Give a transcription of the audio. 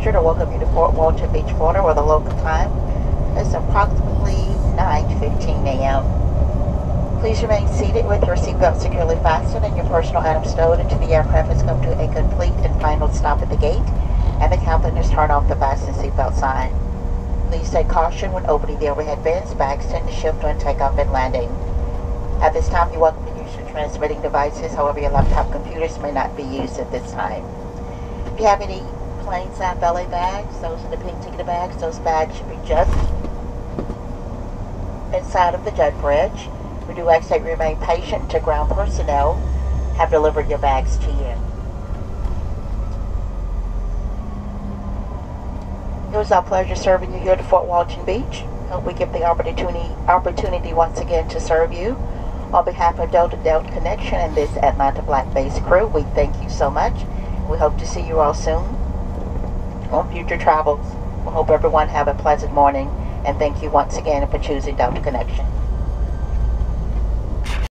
pleasure to welcome you to Fort Walton Beach, Florida, where the local time is approximately 9:15 a.m. Please remain seated with your seatbelt securely fastened and your personal items stowed until the aircraft has come to a complete and final stop at the gate and the captain has turned off the fasten seatbelt sign. Please take caution when opening the overhead bins. Bags tend to shift when takeoff and landing. At this time, you're welcome to use your transmitting devices. However, your laptop computers may not be used at this time. If you have any plain signed belly bags, those are the pink ticketed bags. Those bags should be just inside of the jet bridge. We do ask that you remain patient until ground personnel have delivered your bags to you. It was our pleasure serving you here at Fort Walton Beach. Hope we get the opportunity once again to serve you. On behalf of Delta Connection and this Atlanta Black-based crew, we thank you so much. We hope to see you all soon on future travels. We hope everyone have a pleasant morning, and thank you once again for choosing Delta Connection.